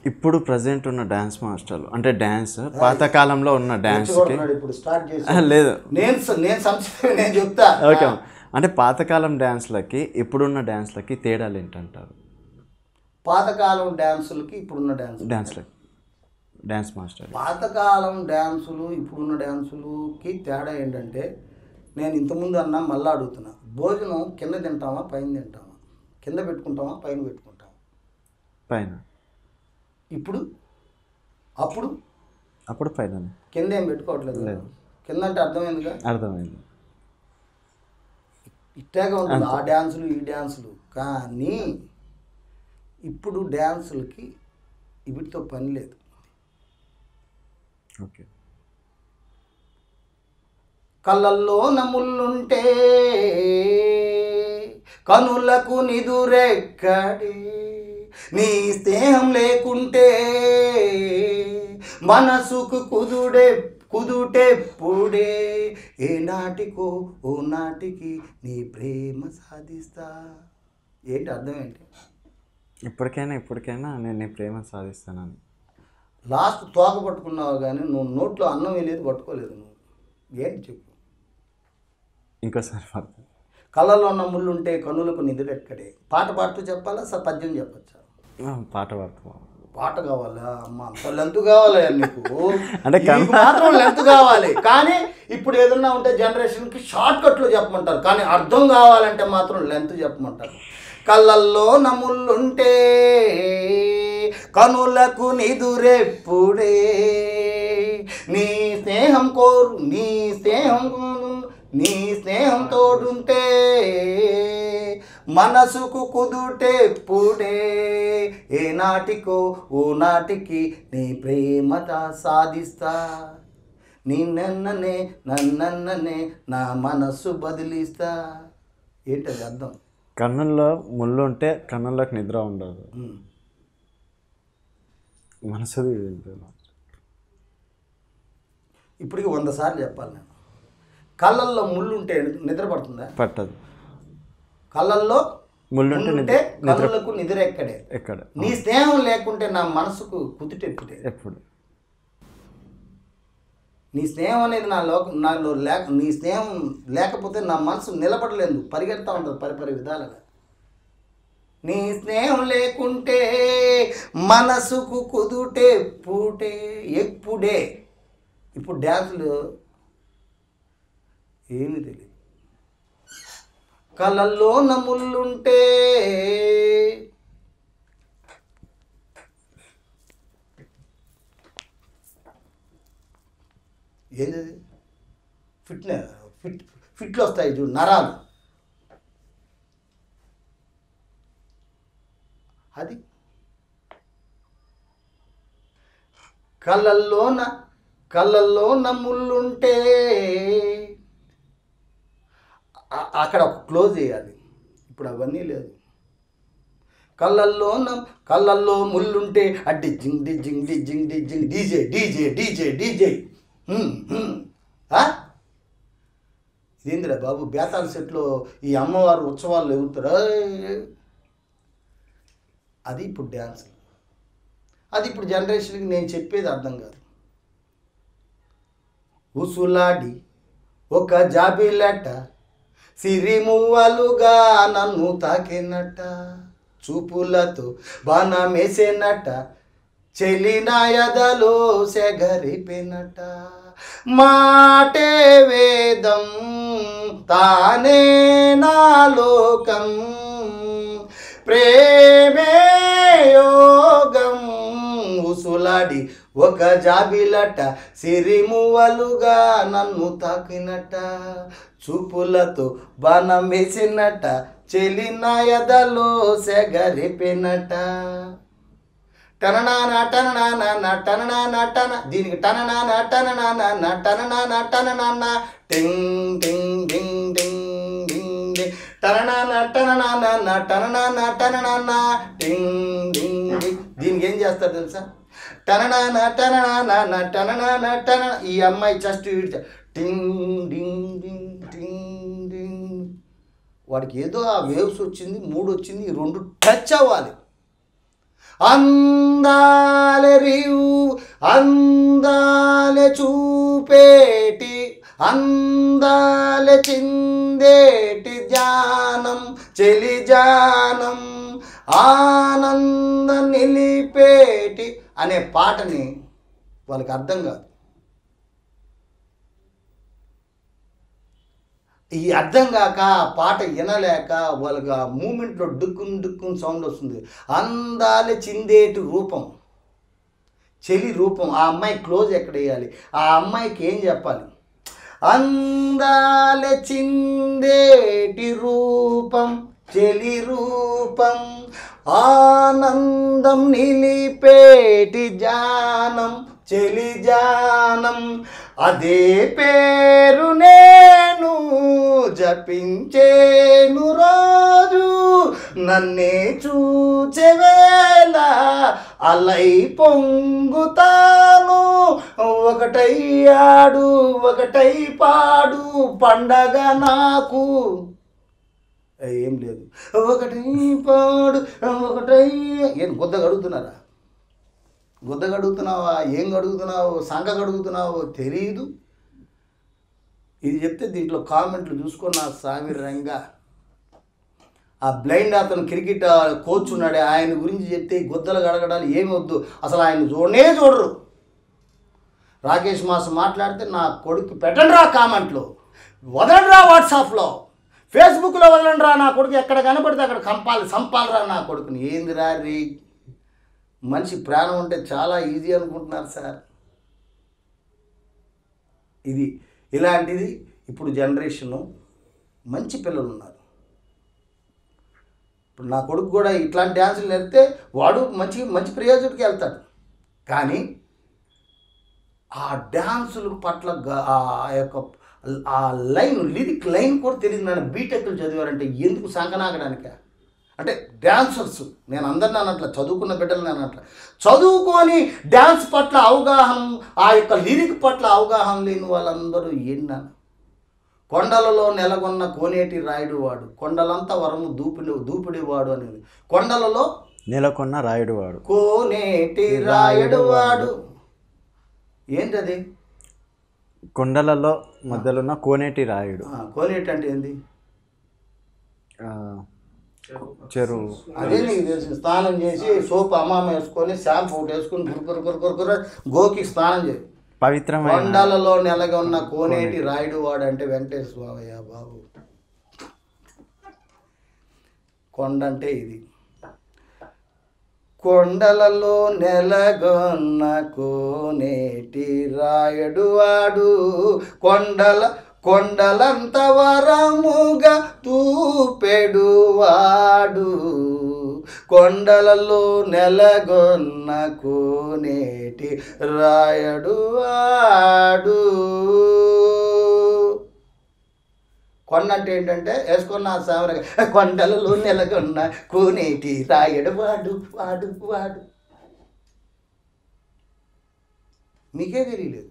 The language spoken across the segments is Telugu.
ఇప్పుడు ప్రెజెంట్ ఉన్న డాన్స్ మాస్టర్లు అంటే డాన్స్ పాతకాలంలో ఉన్న డాన్స్కి ఇప్పుడు స్టార్ట్ చేసి లేదు నేను చెప్తా. ఓకే, అంటే పాతకాలం డ్యాన్స్లకి ఇప్పుడున్న డ్యాన్స్లకి తేడాలు ఏంటంటారు? పాతకాలం డ్యాన్సులకి ఇప్పుడున్న డ్యాన్స్ మాస్టర్ పాతకాలం డ్యాన్సులు ఇప్పుడున్న డ్యాన్సులకి తేడా ఏంటంటే, నేను ఇంతకుముందు అన్నా మళ్ళీ అడుగుతున్నా, భోజనం కింద తింటామా పైన తింటామా? కింద పెట్టుకుంటామా పైన పెట్టుకుంటామా? పైన. ఇప్పుడు అప్పుడు పైన. కింద ఏం పెట్టుకోవట్లేదు. కింద అంటే అర్థమైందిగా. అర్థమైంది. ఇట్టాగా ఉంటుంది ఆ డ్యాన్సులు ఈ డ్యాన్సులు. కానీ ఇప్పుడు డ్యాన్సులకి వీటితో పని లేదు. ఓకే. కళ్ళల్లో నములుంటే కనులకు నిదురెక్కడి, నీ స్నేహం లేకుంటే మనసుకు కుదుటెప్పుడే, ఏ నాటికో ఓ నాటికి నీ ప్రేమ సాధిస్తా. ఏంటి అర్థం ఏంటి? ఇప్పటికైనా నేను నీ ప్రేమ సాధిస్తానని. లాస్ట్ తోక పట్టుకున్నావు కానీ నువ్వు నోట్లో అన్నం వేయలేదు, పట్టుకోలేదు. నువ్వు ఏంటి చెప్పు? ఇంకోసారి కళ్ళల్లో ఉన్న ముళ్ళుంటే కన్నులకు నిధులెక్కడే. పాట పాడుతూ చెప్పాలా పద్యం చెప్పచ్చా? పాట పాడుతూ. పాట కావాలా? అమ్మ అంత లెంత్ కావాలా నీకు? అంటే మాత్రం లెంత్ కావాలి. కానీ ఇప్పుడు ఏదన్నా ఉంటే జనరేషన్కి షార్ట్ కట్లు చెప్పమంటారు, కానీ అర్థం కావాలంటే మాత్రం లెంత్ చెప్పమంటారు. కళ్ళల్లో నములుంటే కనులకు నిదురెప్పుడే, నీ స్నేహం కోరు నీ స్నేహం తోడుంటే మనసుకు కుదుటెప్పుడే, ఏ నాటికో ఓ నాటికి నీ ప్రేమత సాధిస్తా, నన్ననే నా మనస్సు బదిలిస్తా. ఏంటది అర్థం? కన్నుల్లో ముళ్ళు ఉంటే కన్నుల్లోకి నిద్ర ఉండదు, మనసు. ఇప్పటికి 100 సార్లు చెప్పాలి నేను. కళ్ళల్లో ముళ్ళు ఉంటే నిద్ర పడుతుందా? పట్టదు. కళ్ళల్లో ముళ్ళుంటే కళ్ళకు నిద్ర ఎక్కడ? నీ స్నేహం లేకుంటే నా మనసుకు కుదుటెప్పుడే. ఎప్పుడు నీ స్నేహం అనేది నాలో నీ స్నేహం లేకపోతే నా మనసు నిలబడలేదు, పరిగెడతా ఉంటుంది పరిపరి విధాలుగా. నీ స్నేహం లేకుంటే మనసుకు ఎప్పుడే. ఇప్పుడు డ్యాన్సులు ఏమీ తెలియదు. కళ్ళల్లో నములుంటే ఏంటది? ఫిట్లు వస్తాయి చూడు, నరాలు. అది కళ్ళల్లో నములుంటే అక్కడ క్లోజ్ చేయాలి. ఇప్పుడు అవన్నీ లేదు. కళ్ళల్లో ముళ్ళుంటే అడ్డి జింగ్ జింగ్ జింగ్ జింగ్ డీజే డీజే డీజే డీజే. ఇదేంటిరా బాబు, బేతాల సెట్లో ఈ అమ్మవారు ఉత్సవాలు ఎగురుతారా? అది ఇప్పుడు డ్యాన్స్. అది ఇప్పుడు జనరేషన్కి నేను చెప్పేది అర్థం కాదు. ఉసులాడి ఒక జాబిలట సిరిమువ్వలుగా నన్ను తాకినట్ట, చూపులతో బాణమేసేనట్ట, చెలినాయదలో సెగరిపినట్ట, మాటే వేదం తానే నా లోకం, ప్రేమే యోగం. ఉసులాడి ఒక జాబిలట సిరిమువ్వలుగా నన్ను తాకినట్ట, చూపులతో బాణం వేసినట్ట, చెలినాయదలో సెగరిపినట్ట. టననానా టననానా టననానా టన, దీనికి టననానా టననానా టననానా టననానా టింగ్ టింగ్ టింగ్ టింగ్ టింగ్ టననానా టననానా టననానా టననానా టింగ్ టింగ్ టింగ్. దీనికి ఏం చేస్తారు తెలుసా? టననానా టననానా టననానా టన. ఈ అమ్మాయి జస్ట్ టింగ్ టింగ్ టింగ్ టింగ్ టింగ్. వాడికి ఏదో ఆ వేవ్స్ వచ్చింది, 3 వచ్చింది, ఈ 2 టచ్ అవ్వాలి. అందాలే రివు అందాలే చూపేటి అందాలే చిందేటి ధ్యానం చెలి జానం ఆనందం నిలిపేటి అనే పాటని వాళ్ళకి అర్థం కాదు. ఈ అర్థం కాక పాట వినలేక వాళ్ళకి ఆ మూమెంట్లో డుక్కుని డుక్కుని సౌండ్ వస్తుంది. అందాలే చిందేటి రూపం చెలి రూపం. ఆ అమ్మాయి క్లోజ్ ఎక్కడ వేయాలి, ఆ అమ్మాయికి ఏం చెప్పాలి? అందాలే చిందేటి రూపం చెలి రూపం ఆనందం నిలిపేటి జానం చెలి జానం అదే పేరు నేను జపించేను రోజు నన్నే చూచెవేళ అలై పొంగుతాను ఒకటయ్యాడు ఒకటై పాడు పండగ నాకు. ఏం లేదు ఒకటై పాడు ఒకటై. ఏం గుద్ద గడుగుతున్నారా? గుద్ద గడుగుతున్నావా? ఏం గడుగుతున్నావు? సంఖ గడుగుతున్నావు తెలీదు. ఇది చెప్తే దీంట్లో కామెంట్లు చూసుకున్న సామిరంగా ఆ బ్లైండ్ అతను క్రికెట్ కోచ్ ఉన్నాడే ఆయన గురించి చెప్తే గుద్దలు గడగడాలు ఏమి వద్దు, అసలు ఆయన చూడరు. రాకేష్ మాస్టర్ మాట్లాడితే నా కొడుకు పెట్టండి రా కామెంట్లో, వదలండి రా వాట్సాప్లో, ఫేస్బుక్లో వదలండి రా నా కొడుకు, ఎక్కడ కనపడితే అక్కడ సంపాలరా నా కొడుకుని. ఏందిరా రీ, మనిషి ప్రాణం ఉంటే చాలా ఈజీ అనుకుంటున్నారు సార్. ఇది ఇలాంటిది ఇప్పుడు జనరేషను మంచి పిల్లలు ఉన్నారు. ఇప్పుడు నా కొడుకు కూడా ఇట్లాంటి డ్యాన్సులు నేర్పితే వాడు మంచి మంచి ప్రయోజకుడికి వెళ్తాడు. కానీ ఆ డ్యాన్సుల పట్ల ఆ యొక్క ఆ లైన్ లిరిక్ లైన్ కూడా తెలియదు. నన్ను బీటెక్లు చదివారంటే ఎందుకు సంకనాగడానిక? అంటే డాన్సర్స్, నేను అందరిని అన్నట్ల, చదువుకున్న బిడ్డలు అన్నట్ల, చదువుకొని డ్యాన్స్ పట్ల అవగాహన, ఆ యొక్క లిరిక్ పట్ల అవగాహన లేని వాళ్ళందరూ ఏంటన్నాను. కొండలలో నెలగొన్న కోనేటి రాయుడు వాడు, కొండలంతా వరము దూపిడి వాడు అనేది. కొండలలో నెలకొన్న రాయుడు వాడు, కోనేటి రాయుడు వాడు. ఏంటది? కొండలలో మధ్యలో ఉన్న కోనేటి రాయుడు. కోనేటి అంటే ఏంది? చెరువు. అదే నీకు తెలిసి స్నానం చేసి సోపు అమ్మామ వేసుకొని షాంపూ ఒకటి వేసుకొని గురుకురు గోకి స్నానం చేయి. పవిత్రమైన కొండలలో నెలగా ఉన్న కోనేటి రాయుడు వాడు అంటే వెంకటేశ్వర స్వామయ్య బాబు. కొండ అంటే ఇది. కొండలలో నెలగొన్న కోనేటి రాయుడు వాడు కొండలంత వరముగా తూపెడువాడు, కొండలలో నెలగొన్న కోనేటి రాయుడు వాడు. కొండ అంటే ఏంటంటే వేసుకున్న సామరగా, కొండలలో నెలగొన్న కోనేటి రాయుడు వాడు వాడు వాడు. మీకే తెలియలేదు.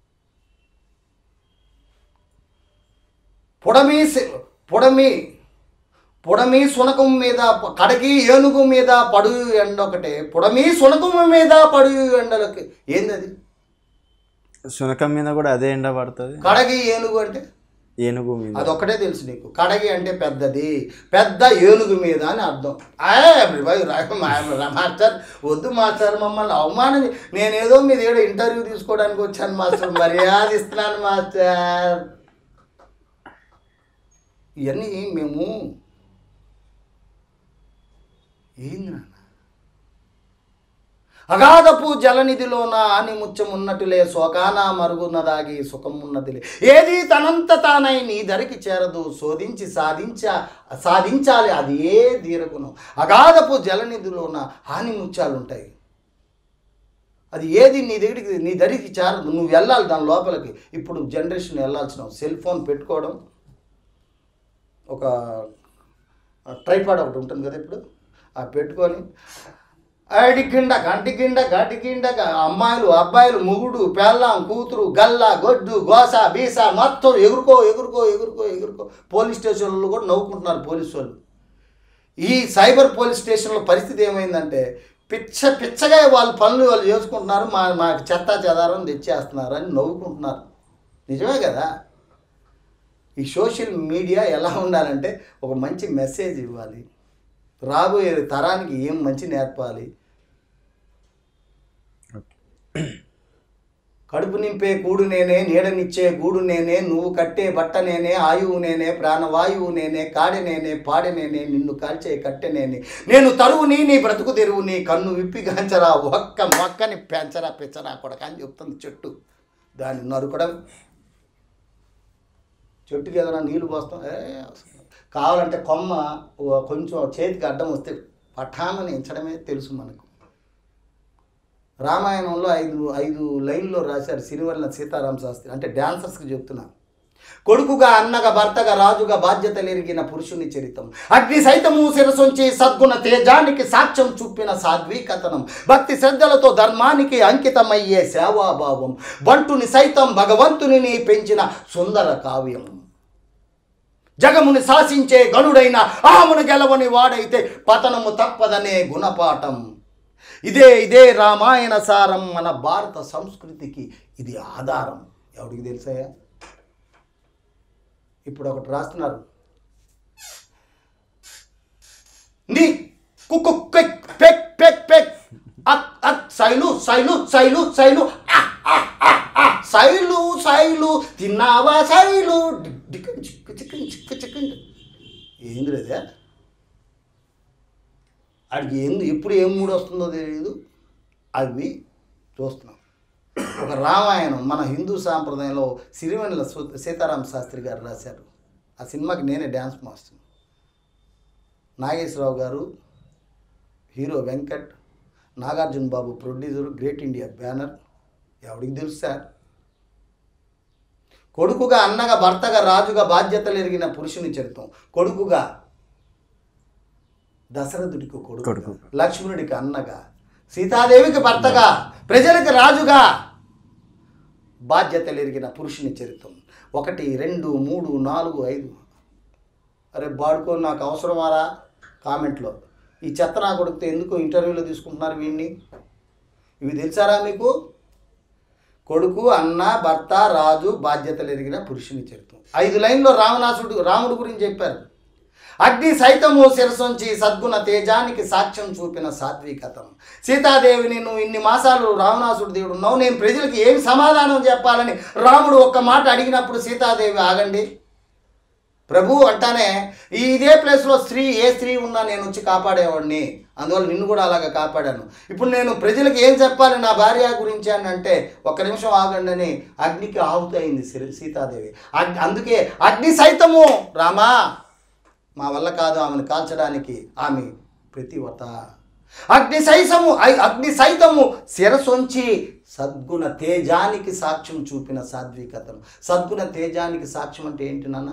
పుడమి సునకం మీద కడకి ఏనుగు మీద పడు ఎండ ఒకటే, పుడమి సునకం మీద పడు ఎండలకి. ఏందది? సునకం మీద కూడా అదే ఎండ పడుతుంది. కడగి ఏనుగు అంటే ఏనుగు మీద, అదొక్కటే తెలుసు నీకు. కడగి అంటే పెద్దది, పెద్ద ఏనుగు మీద అని అర్థం. మాస్టర్ వద్దు మాస్టర్, మమ్మల్ని అవమానం. నేనేదో మీ దగ్గర ఇంటర్వ్యూ తీసుకోవడానికి వచ్చాను మాస్టర్, మర్యాద ఇస్తున్నాను మాస్టర్. ఇవన్నీ మేము ఏంది నాన్న? అగాధపు జలనిధిలోన ఆని ముచ్చమున్నట్టులే, శోకాన మరుగున్నదాగి సుఖమున్నదిలే, ఏది తనంత తానై నీ ధరికి చేరదు, శోధించి సాధించాలి అది ఏ దీరగుణం. అగాధపు జలనిధిలోన హాని ముత్యాలు ఉంటాయి, అది ఏది నీ ధరికి చేరదు, నువ్వు వెళ్ళాలి దాని లోపలికి. ఇప్పుడు జనరేషన్ వెళ్ళాల్సిన సెల్ ఫోన్ పెట్టుకోవడం, ఒక ట్రైపాడ్ ఒకటి ఉంటుంది కదా ఇప్పుడు, ఆ పెట్టుకొని అడిగిండ గంటిగిండ అమ్మాయిలు అబ్బాయిలు ముగుడు పెళ్ళాం కూతురు గల్ల గొడ్డు గోస బీస మొత్తం ఎగురుకో. పోలీస్ స్టేషన్లో కూడా నవ్వుకుంటున్నారు పోలీసు వాళ్ళు. ఈ సైబర్ పోలీస్ స్టేషన్లో పరిస్థితి ఏమైందంటే, పిచ్చగా వాళ్ళ పనులు వాళ్ళు చేసుకుంటున్నారు, మాకు చెత్త చెదారం తెచ్చేస్తున్నారు అని నవ్వుకుంటున్నారు. నిజమే కదా. ఈ సోషల్ మీడియా ఎలా ఉండాలంటే ఒక మంచి మెసేజ్ ఇవ్వాలి, రాబోయే తరానికి ఏం మంచి నేర్పాలి. కడుపు నింపే కూడు నేనే, నీడనిచ్చే గూడు నేనే, నువ్వు కట్టే బట్ట నేనే, ఆయువు నేనే, ప్రాణవాయువు నేనే, కాడె నేనే, పాడె నేనే, నిన్ను కాల్చే కట్టె నేనే, నేను తరువుని నీ బ్రతుకు తెరువుని, కన్ను విప్పి గాంచరా ఒక్క మొక్కని పెంచరా పెంచరా కొడక అని చెప్తుంది చెట్టు. దాన్ని నరుకడం, చెట్టుకి ఏదైనా నీళ్ళు పోస్తాం, కావాలంటే కొమ్మ కొంచెం చేతికి అడ్డం వస్తే పఠామని ఎంచడమే తెలుసు మనకు. రామాయణంలో ఐదు లైన్లో రాశారు సిరివెన్నెల సీతారామ శాస్త్రి, అంటే డాన్సర్స్కి చెప్తున్నా. కొడుకుగా అన్నగా భర్తగా రాజుగా బాధ్యతలెరిగిన పురుషుని చరితం, అగ్ని సైతము శిరసొంచి సద్గుణ తేజానికి సాక్ష్యం చూపిన సాధ్వీకథనం, భక్తి శ్రద్ధలతో ధర్మానికి అంకితమయ్యే సేవాభావం, బంటుని సైతం భగవంతుని పెంచిన సుందర కావ్యం, జగముని శాసించే గణుడైన ఆమును గెలవని వాడైతే పతనము తప్పదనే గుణపాఠం. ఇదే రామాయణ సారం, మన భారత సంస్కృతికి ఇది ఆధారం. ఎవడికి తెలుసాయా? ఇప్పుడు ఒకటి రాస్తున్నారు, నీ కుక్కు పెక్ పెక్ పెక్ సైలు సైలు సైలు సైలు సైలు సైలు తిన్నావా సైలు చికెన్ చికెన్ చికెన్ చికెన్. ఏంది లేదా అడిగి ఎప్పుడు ఏం మూడు వస్తుందో తెలియదు, అవి చూస్తున్నాం. ఒక రామాయణం మన హిందూ సాంప్రదాయంలో సిరివెన్నెల సీతారామ శాస్త్రి గారు రాశారు. ఆ సినిమాకి నేనే డ్యాన్స్ మాస్టర్. నాగేశ్వరరావు గారు hero, Venkat, Nagarjuna Babu producer, great India banner. ఎవడికి తెలుసు సార్? కొడుకుగా అన్నగా భర్తగా రాజుగా బాధ్యతలు ఎరిగిన పురుషుని చరిత్రం. కొడుకుగా దశరథుడికి కొడుకు, లక్ష్మణుడికి అన్నగా, సీతాదేవికి భర్తగా, ప్రజలకు రాజుగా బాధ్యతలు ఎరిగిన పురుషుని చరిత్రం. 1, 2, 3, 4, 5. అరే బాడుకో, నాకు అవసరమారా? కామెంట్లో ఈ చెత్త నా కొడుకుతో ఎందుకు ఇంటర్వ్యూలో తీసుకుంటున్నారు వీడిని? ఇవి తెలుసారా మీకు? కొడుకు, అన్న, భర్త, రాజు, బాధ్యతలు ఎరిగిన పురుషుని చరిత్రం. 5 లైన్లో రాముడు గురించి చెప్పారు. అగ్ని సైతము శిరసొంచి సద్గుణ తేజానికి సాక్ష్యం చూపిన సాత్వికతం. సీతాదేవిని నువ్వు ఇన్ని మాసాలు రావణాసుడు దేవుడు ఉన్నావు, నేను ప్రజలకు ఏమి సమాధానం చెప్పాలని రాముడు ఒక్క మాట అడిగినప్పుడు సీతాదేవి ఆగండి ప్రభు అంటానే, ఇదే ప్లేస్లో ఏ స్త్రీ ఉన్నా నేను వచ్చి కాపాడేవాడిని, అందువల్ల నిన్ను కూడా అలాగా కాపాడాను. ఇప్పుడు నేను ప్రజలకు ఏం చెప్పాలి నా భార్య గురించి అని అంటే, ఒక్క నిమిషం ఆగండి అని అగ్నికి ఆహుతయింది సీతాదేవి. అందుకే అగ్ని సైతము రామా మా వల్ల కాదు ఆమెను కాల్చడానికి, ఆమె ప్రతివత. అగ్ని సైతము శిరసొంచి సద్గుణ తేజానికి సాక్ష్యం చూపిన సాధ్వికతను. సద్గుణ తేజానికి సాక్ష్యం అంటే ఏంటి నాన్న?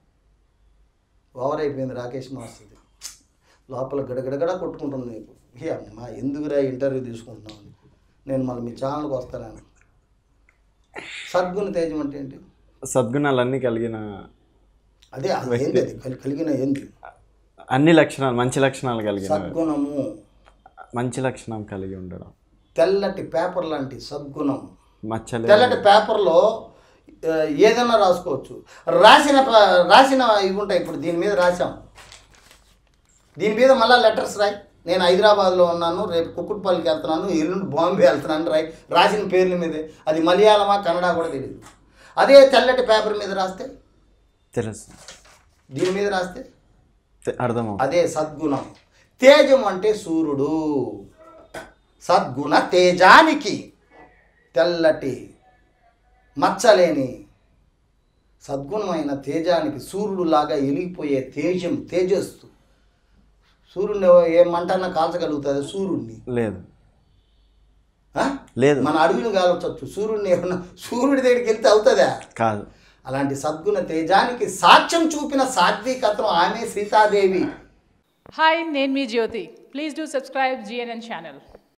ఓవర్ అయిపోయింది రాకేష్ మాస్టర్ది, లోపల గడగడగడ కొట్టుకుంటుంది నీకు. అమ్మా ఎందుకురా ఇంటర్వ్యూ తీసుకుంటున్నాను, నేను మళ్ళీ మీ ఛానల్కి వస్తాను. సద్గుణ తేజం అంటే ఏంటి? సద్గుణాలన్నీ కలిగిన, అదే ఏంది అది కలిగిన ఏంది? అన్ని లక్షణాలు, మంచి లక్షణాలు కలిగిన సద్గుణము, మంచి లక్షణం కలిగి ఉండడం. తెల్లటి పేపర్ లాంటి సద్గుణం. తెల్లటి పేపర్లో ఏదైనా రాసుకోవచ్చు. రాసిన ఇవి ఉంటాయి. ఇప్పుడు దీని మీద రాసాం, దీని మీద మళ్ళీ లెటర్స్ రాయి. నేను హైదరాబాద్లో ఉన్నాను, రేపు కుక్కుట్పల్లికి వెళ్తున్నాను, ఎల్లుండి బాంబే వెళ్తున్నాను రాసిన పేర్ల మీదే. అది మలయాళమా కన్నడ కూడా తెలియదు. అదే తెల్లటి పేపర్ మీద రాస్తే తెలుసు, దీని మీద రాస్తే అర్థం. అదే సద్గుణం. తేజం అంటే సూర్యుడు. సద్గుణ తేజానికి, తెల్లటి మచ్చలేని సద్గుణమైన తేజానికి, సూర్యుడులాగా వెలిగిపోయే తేజస్సు. సూర్యుడిని ఏ మంటన్నా కాల్చగలుగుతుంది సూర్యుడిని? లేదు లేదు. మన అడవిని కాల్చవచ్చు, సూర్యుడిని ఏమన్నా సూర్యుడి దగ్గరికి వెళ్తే అవుతుందా? కాదు. అలాంటి సద్గుణ తేజానికి సాక్ష్యం చూపిన సాత్వికత్వం ఆమె సీతాదేవి. హాయ్, నేను మీ Jyothi. Please do subscribe GNN channel.